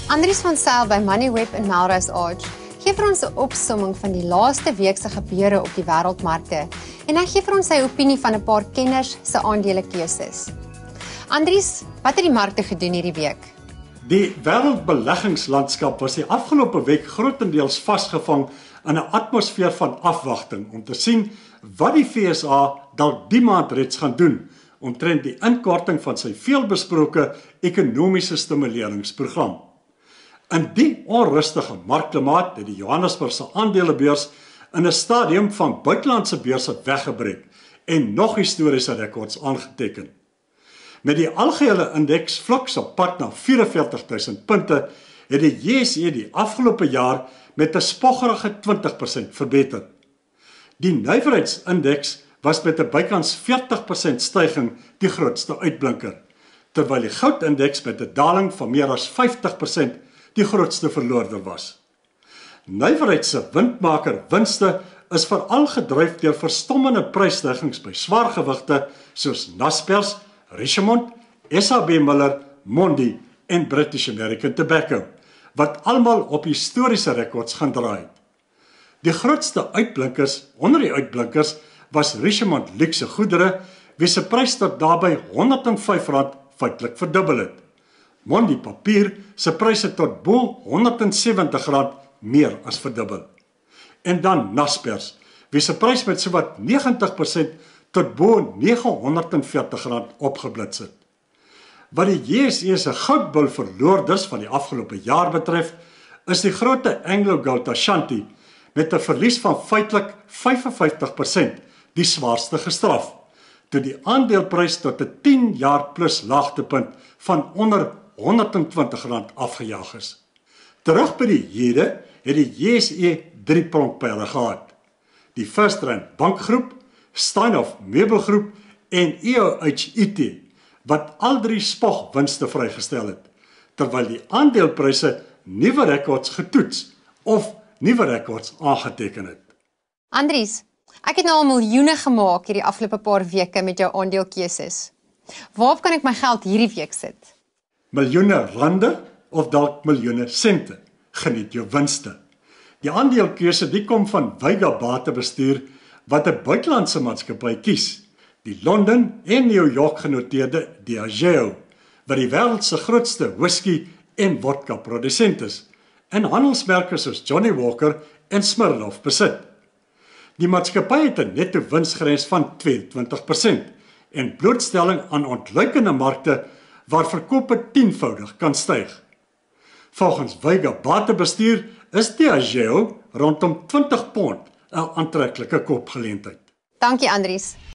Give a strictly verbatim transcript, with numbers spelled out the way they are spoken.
Andries van Zyl by Moneyweb in Melrose Arch gee vir ons 'n opsomming van die laaste week se gebeure op die wêreldmarkte en hy gee vir ons sy opinie van 'n paar kenners se aandelekeuses. Andries, wat het die markte gedoen hierdie week? Die wêreldbeleggingslandskap was die afgelope week grootendeels vasgevang in 'n atmosfeer van afwagting om te sien wat die V S A dalk die maand reeds gaan doen omtrent die inkorting van sy veelbesproke ekonomiese stimuleringsprogram. In die onrustige markklimaat het die Johannesburgse aandelebeurs in 'n stadium van buitelandse beurse weggebreek en nog historiese rekords aangeteken. Met die algehele indeks fluks op pad na vyf en veertig duisend punte, het die J S E die afgelope jaar met 'n spoggerige twintig persent verbeter. Die nywerheidsindeks was met 'n bykans veertig persent styging die grootste uitblinker, terwyl die goudindeks met 'n daling van meer as vyftig persent die grootste verloorder was. Nywerheidse windmaker winste is veral gedryf deur verstommende prysstygings by swaargewigte soos Naspers, Richemont, S A B Miller, Mondi en British American Tobacco, wat almal op historiese rekords gaan draai. Die grootste uitblinkers onder die uitblinkers was Richemont luxe goedere, wie se prys tot daarby honderd en vyf rand feitelik verdubbel het. Mondi papier se pryse tot bo honderd en sewentig rand meer as verdubbel. En dan Naspers, wie se prys met sowat negentig persent tot bo nege honderd en veertig rand opgeblits het. Wat die J S E se goudbul verloorders van die afgelope jaar betref, is die grootte Anglo Gold Ashanti met 'n verlies van feitelik vyf en vyftig persent die swaarste gestraf, toe die aandeleprys tot 'n tien jaar plus laagtepunt van onder honderd en twintig rand afgejaag is. Terug by die hede het die J S E drie pronkperde gehad. Die First Rand Bankgroep, Steinhoff Meubelgroep en E O H I T, wat al drie spogwinste vrygestel het, terwyl die aandelepryse nuwe rekords getoets of nuwe rekords aangeteken het. Andries, ek het nou al miljoene gemaak hierdie afgelope paar weke met jou aandeelkeuses. Waarop kan ek my geld hierdie week sit? Miljoene rande of dalk miljoene sente, geniet jou winste. Die aandelekeuse die kom van Vega Batebestuur wat 'n buitelandse maatskappy kies, die Londen en New York genoteerde Diageo, wat die wêreld se grootste whisky en vodka produsent is, en handelsmerke soos Johnny Walker en Smirnoff besit. Die maatskappy het 'n netto winsgrens van twee en twintig persent en blootstelling aan ontluikende markte waar verkope tienvoudig kan styg. Volgens Vega Batebestuur is Diageo rondom twintig pond 'n aantreklike koopgeleentheid. Dankie Andries.